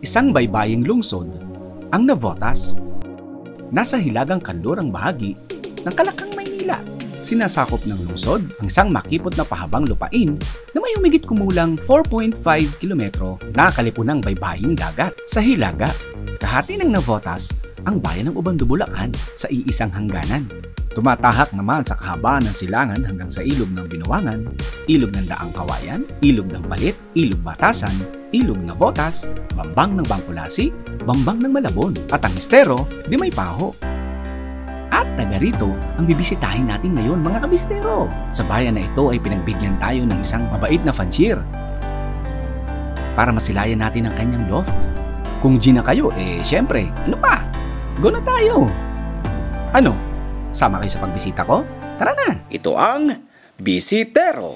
Isang baybaying lungsod ang Navotas. Nasa hilagang kanlurang bahagi ng Kalakang, Maynila. Sinasakop ng lungsod ang isang makipot na pahabang lupain na may humigit kumulang 4.5 kilometro na kalipunang baybaying dagat. Sa hilaga, kahati ng Navotas ang bayan ng Ubando, Bulacan sa iisang hangganan. Tumatahak naman sa kahabaan ng silangan hanggang sa ilog ng Binuangan, ilog ng Daang Kawayan, ilog ng Balit, ilog Batasan, ilog Navotas, bambang ng Bangkulasi, bambang ng Malabon, at ang estero di may Paho. At taga rito ang bibisitahin natin ngayon, mga kabisitero. Sa bayan na ito ay pinagbigyan tayo ng isang mabait na fancier para masilayan natin ang kanyang loft. Kung G na kayo, syempre, ano pa? Go na tayo! Ano? Sama kayo sa pagbisita ko? Tara na! Ito ang Bisitero!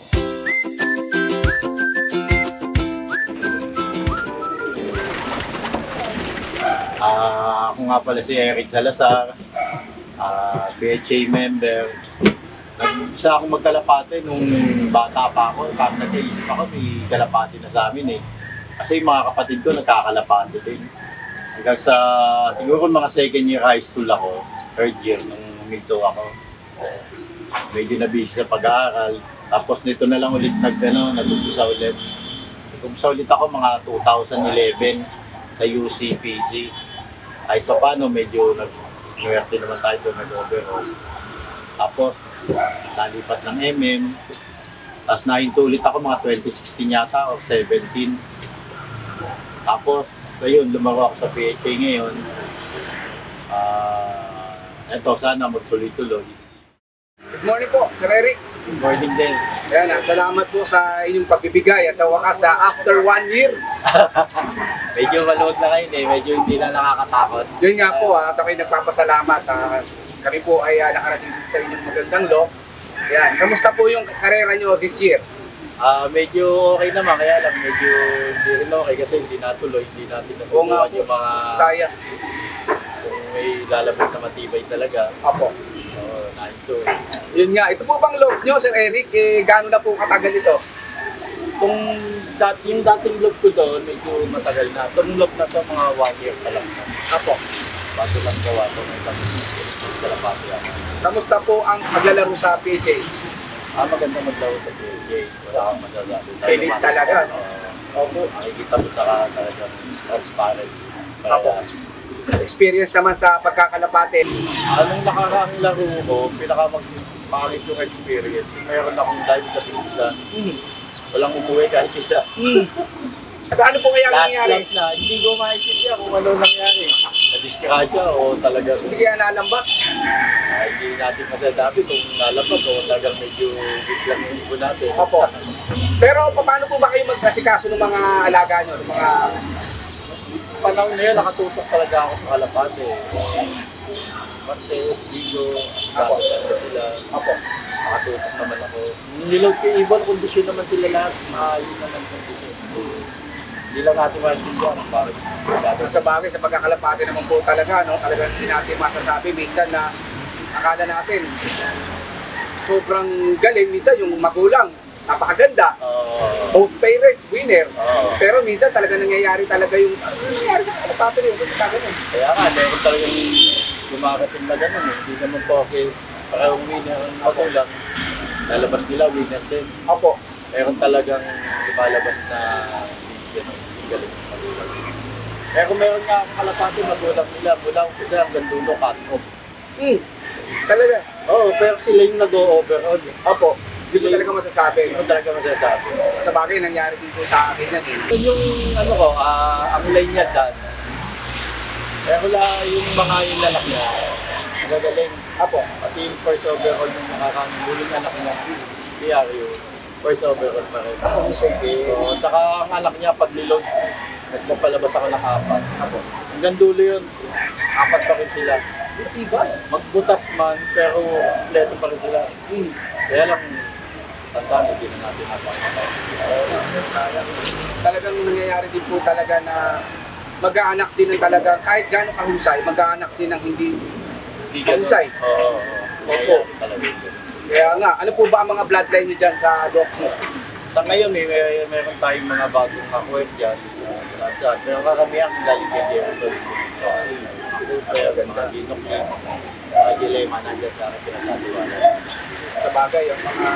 Ako nga pala si Eric Salazar, PHA member. Nag-isa akong magkalapate nung bata pa ako. Parang nag-iisip ako, may kalapate na sa amin eh. Kasi yung mga kapatid ko nagkakalapate din. Hanggang sa siguro mga second year high school ako, third year nung huminto ako. Medyo na-busy sa pag-aaral. Tapos nito na lang ulit nag-umpisa ulit. Nag-umpisa ulit ako mga 2011 sa UCPC. Kahit pa paano, medyo nag-swerte naman tayo doon, nag-overall. Tapos, nalipat ng MM. Tapos nahinto ulit ako mga 2016 yata o 17. Tapos, ayun, lumaro ako sa PHA ngayon. Eto, sana magtuloy-tuloy. Good morning po, Sir Eric. Good morning din. Ayan, at salamat po sa inyong pagbibigay at sa wakas sa after 1 year. Medyo maluwag na kayo medyo hindi na nakakatakot. Yun nga po, at ako'y nagpapasalamat. Kami po ay nakarating sa inyong magandang law. Ayan, kamusta po yung karera nyo this year? Medyo okay naman, kaya lang medyo hindi rin okay kasi hindi natuloy, hindi natin nasubukan yung mga... Sayang. Kung may lalabot na matibay talaga. Apo. Nahinto. Yun nga, ito po bang loft nyo, Sir Eric? Gaano na po katagal ito? Yung dating loop ko doon, medyo matagal na. Itong loop na to, mga 1 year pa lang. Apo. Bago lang gawa ito, may kalapati ako. Kamusta po ang paglalaro sa PHA? Maganda maglaro sa PHA. Wala akong magagabi. Elite talaga, no? Opo. Makikita mo talagang transparent. Apo. Experience naman sa pagkakalapate. Anong nakaraang laro ko, pinakamagpalit yung experience. Meron akong live kasi isa. Walang umuwi kahit isa. At ano po kaya nangyari? Last na, hindi ko maintindihan kung ano nangyari. Na-disgrasya o talaga. Hindi kaya nalambat? Hindi natin masasabi kung nalambat o talagang medyo biglang yung ibo natin. Opo. Pero paano po ba kayo magkasikaso ng mga alaga nyo? Ng mga panahon na yun, nakatutok talaga ako sa kalapate. Martes, Ligo, Asikaso talaga sila. Apo. Nakatutok naman ako. Nilaw ko ibang kondisyon naman sila lahat. Maayos naman yung kondisyon. Hindi lang natin maintindihan. Sa bagay, sa pagkakalapate naman po talaga, no? Talagang hindi natin masasabi. Minsan na akala natin sobrang galing. Minsan yung magulang, napakaganda. Both parents, winner. Pero minsan talaga nangyayari talaga yung nangyayari sa kalapate rin. Kaya nga, meron talagang gumagating na gano'n eh. Hindi naman po kasi parang winner ang magulang. Lalabas nila, winner din. Opo. Meron talagang lumalabas na hindi galing ng magulang. Kaya kung meron nga akong kalapate, magulang nila, mula umpisa hanggang dulo, cut-off. Talaga? Oo, pero sila yung nag-o-overall. Opo. Hindi ko talaga masasabi. Hindi ko talaga masasabi. Sa bagay, nangyari din po sa akin yan eh. Yung ano ko, ang line niya dyan. Kaya wala yung mga anak niya, nagagaling. Apo. Pati yung first overall yung nakakamuling anak niya, PRU, first overall pa rin. Sige. Tsaka ang anak niya, pag niload, nagpapalabas ako ng 4. Apo. Hanggang dulo yun, 4 pa rin sila. Iba? Magbutas man, pero kompleto pa rin sila. Kaya lang, tandaan, hindi na natin napakatay. Talagang nangyayari din po talaga na mag-aanak din ng talaga, kahit gaano kahusay, mag-aanak din ng hindi kahusay. Oo. Opo. Kaya nga, ano po ba ang mga bloodline nyo dyan sa doc mo? Sa ngayon, meron tayong mga bagong kakwet dyan. saan. Pero karamihan kung galing kay Jefferson. Pero mga ginok niya, mga dilema nandiyan sa akin pinagkatiwala. Sa bagay, yung mga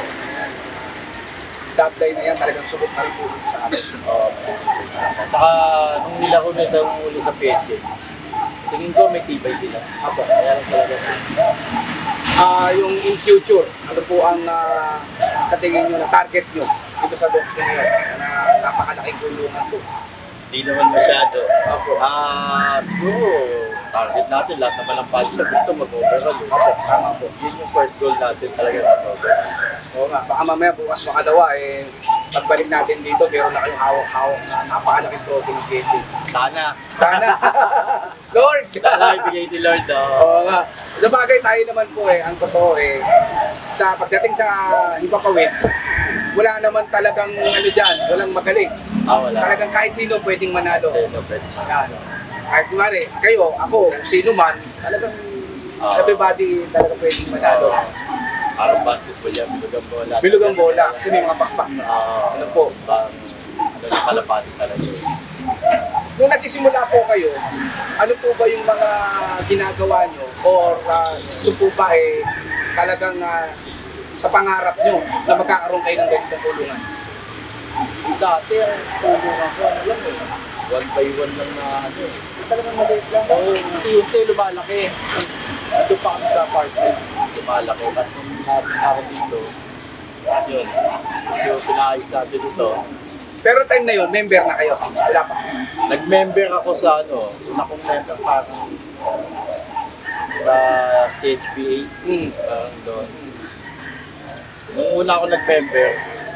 dotline na yan talagang subok na rin po sa amin. Oo. Saka nung nilaro na ito uli sa PHA, tingin ko may tibay sila. Ako, kaya lang talaga na. Yung in future, ano po ang sa tingin nyo na target nyo dito sa doctor nyo na napakalaking gulungan po? Di naman masyado. Opo. Siguro, target natin, lahat naman ng patch na gusto mag-overall. Opo, tama po. Yun yung first goal natin talaga na overall. Oo nga, baka mamaya bukas makalawa pagbalik natin dito, meron na kayong hawak-hawak na napakalaking trophy ng KJ. Sana. Sana! Lord! Sana ibigay ni Lord. Oo nga. Sa bagay tayo naman po ang totoo sa pagdating sa Himpapawid, wala naman talagang dyan, walang magaling. Wala. Talagang kahit sino pwedeng manalo. Sino pwede Yan. Kahit kumari, kayo, ako, sino man, talagang everybody talaga pwedeng manalo. Parang basketball yan, bilugang bola. Bilugang bola, kasi may mga pakpak. Ano po? Parang, yung kalapati talaga. Nung nagsisimula po kayo, ano po ba yung mga ginagawa nyo? Or ito po ba talagang sa pangarap nyo na magkakaroon kayo ng ganitong tulungan? Dati ang tulungan ko, ano lang one by one lang na Talagang maliit lang. Oo, unti-unti lumalaki. Ito pa kami sa apartment, lumalaki. Tapos nung natin ako dito, yun, yung pinaayos natin dito. Pero time na yun, member na kayo. Wala pa. Nag-member ako sa una kong member parang sa CHPA, parang doon. Nung una ako nag-member,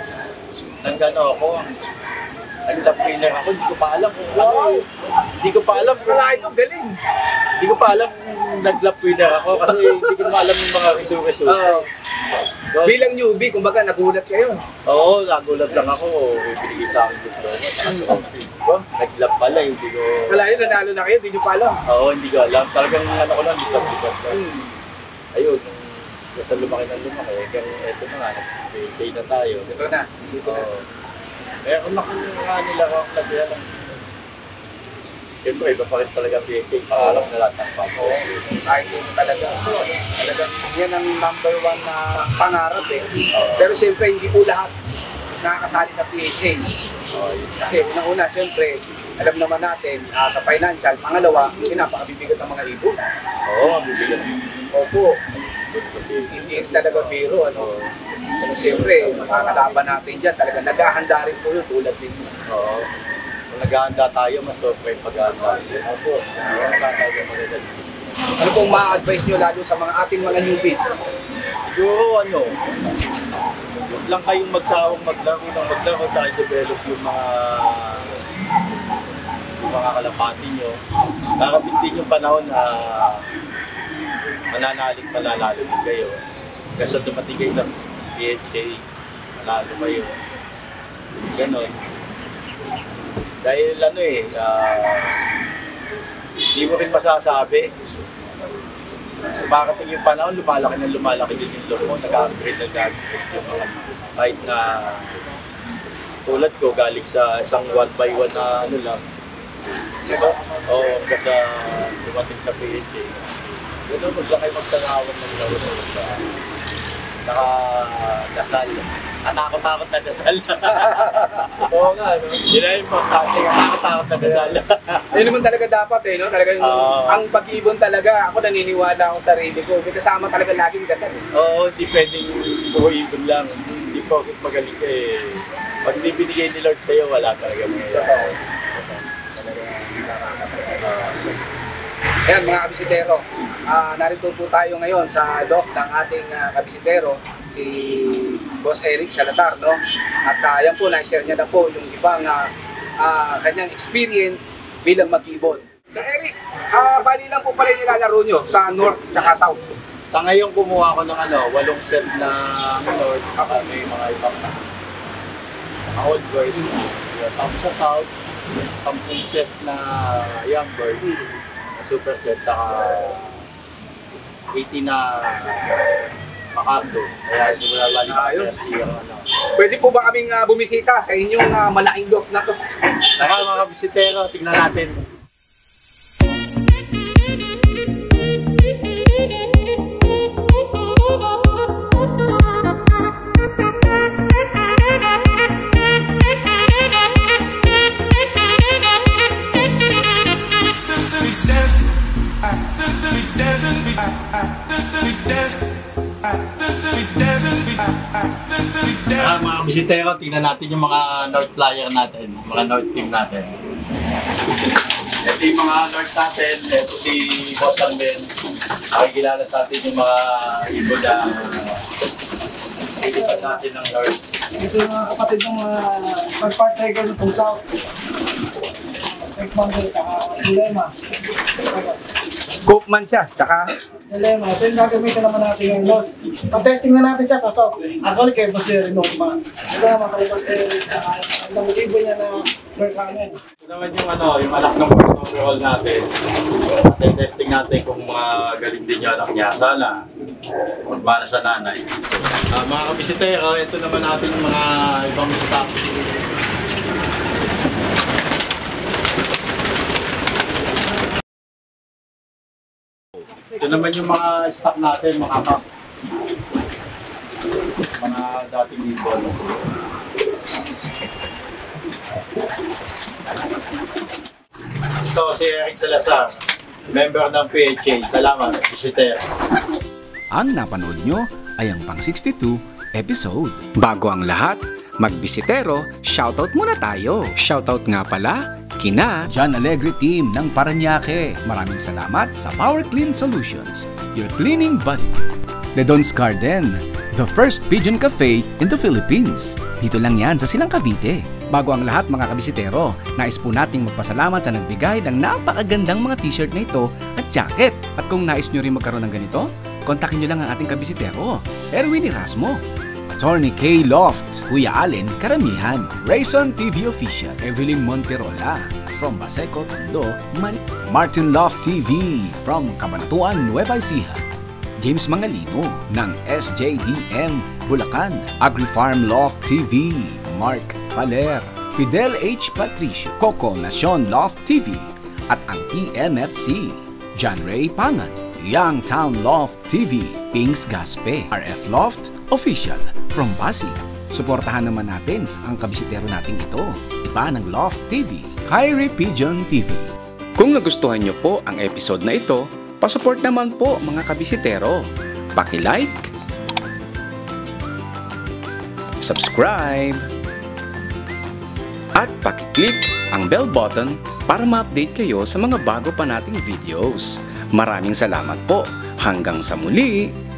nag-lap winner ako, hindi ko pa alam kung hindi ko pa alam kung galing. Hindi ko pa alam kung nag-lap winner ako kasi hindi ko alam yung mga resulta. So, Bilang newbie, kumbaga nagulat kayo. Oo, nagulat lang ako. Binigay sa akin diploma. Nag-lap pala, hindi ko... Wala yun, nanalo na kayo, hindi nyo pa alam. Oo, hindi ko alam. Talagang ko lang, lipat lang. Ayun, basta lumaki ng lumaki. Hanggang eto na nga, nag-PHA na tayo. Ito na. Kaya kung nakuha nila ako, kaya lang. Siyempre, iba pa rin talaga PHA. Pangarap na lahat ng pako. Kahit sino talaga. Talagang yan ang number one na pangarap Pero siyempre, hindi po lahat nakakasali sa PHA. Kasi unang-una, siyempre, alam naman natin sa financial, pangalawa, napakabibigat ng mga ibon. Oo, mabibigat. Opo. Hindi talaga biro. Pero siyempre, makakalaban natin dyan. Talaga naghahanda rin po yun tulad ninyo. Oo. Kung naghahanda tayo, mas sobrang paghahanda. Opo. Tayo magaganda. Ano pong ma-advise nyo lalo sa mga ating mga newbies? Siguro huwag lang kayong magsawang maglaro tayo develop yung mga kalapati nyo. Darating din yung panahon na mananalo din kayo. Kasi dumating kayo sa PHA, manalo kayo. Ganon. Dahil hindi mo rin masasabi. Makakating yung panahon, lumalaki din yung loob mo, nag-upgrade yung mga kahit na tulad ko, galing sa isang one by one na lang. Diba? Oo, kasi dumating sa PHA. Gano'n, huwag lang kayo magsalawan ng laro. Saka dasal. Takot-takot na dasal. Oo nga, Yun na yung takot-takot na dasal. Yun naman talaga dapat no? Talagang ang pag-ibon talaga, ako naniniwala ako sa sarili ko. May kasama talaga laging dasal Oo, hindi pwedeng puro ibon lang. Hindi po magaling ka Pag hindi binigay ni Lord sa'yo, wala talaga mangyayari. Ayan mga kabisitero, narito po tayo ngayon sa loft ng ating kabisitero, si Boss Eric Salazar, no? At yan po, na-share niya na po yung ibang kanyang experience bilang mag-ibon. So Eric, bali lang po pala nilalaro nyo sa North at South. Sa ngayon kumuha ko ng 8 set na North, saka may mga ibang old bird. Tapos sa South, 10 set na young bird. Super set, saka 80 na Makardo. Kaya simula balik Ayos. siya. Pwede po ba kaming bumisita sa inyong malaking loft na to? Tara mga kabisitero, tingnan natin. Mga kabisitero, tingnan natin yung mga North Flyer natin, mga North team natin. Ito yung mga North natin, ito si Boss Arben. Nakikilala sa atin yung mga ibo na ilipat sa atin ng North. Ito yung mga kapatid ng mga part cycle ng South. Ekman din, tsaka Dilema. Cookman siya, tsaka Dilema, ito yung gagamitin naman natin ngayon. Patesting na natin siya sa South. Actually, kayo ba siya rin naman. Dilema, kayo ba siya rin ang libo niya na Mercanen. Ito naman yung yung anak ng overall natin. Testing natin kung galing din yung anak niya. Sana, magmana sa nanay. Mga kabisitero, ito naman natin yung mga ibang stock. Ito naman yung mga stock natin, mga pack. Mga dating ibon. Ito si Eric Salazar, member ng PHA. Salamat, bisitero. ang napanood nyo ay ang pang-62 episode. Bago ang lahat, magbisitero, shoutout muna tayo. Shoutout nga pala kina John Alegre Team ng Parañaque. Maraming salamat sa Power Clean Solutions, your cleaning buddy. Ledon's Garden, the first pigeon cafe in the Philippines. Dito lang yan sa Silang Cavite. Bago ang lahat mga kabisitero, nais po nating magpasalamat sa nagbigay ng napakagandang mga t-shirt na ito at jacket. At kung nais nyo rin magkaroon ng ganito, kontakin nyo lang ang ating kabisitero, Erwin Erasmo, Attorney K. Loft, Kuya Allen Karamihan, Rayson TV Official, Evelyn Monterola, from Baseco, Tondo, Martin Loft TV, from Cabanatuan, Nueva Ecija, James Mangalino, ng SJDM, Bulacan, AgriFarm Loft TV, Mark Paler, Fidel H. Patricio, Coco Nacion Loft TV, at ang TMFC, John Ray Pangan, Youngtown Loft TV, Pings Gaspe, RF Loft Official, from Pasig. Suportahan naman natin ang kabisitero nating ito, iba ng Loft TV, Kyrie Pigeon TV. Kung nagustuhan nyo po ang episode na ito, pasupport naman po mga kabisitero. Paki-like, subscribe, at paki-click ang bell button para ma-update kayo sa mga bago pa nating videos. Maraming salamat po. Hanggang sa muli!